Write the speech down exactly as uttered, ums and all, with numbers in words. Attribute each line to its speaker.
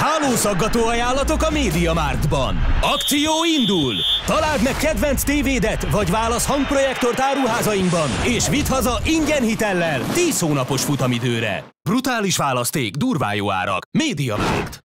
Speaker 1: Hálószaggató ajánlatok a MediaMarktban. Akció indul! Találd meg kedvenc tévédet, vagy válasz hangprojektort áruházainkban, és vidd haza ingyen hitellel tíz hónapos futamidőre. Brutális választék, durvá jó árak. MediaMarkt.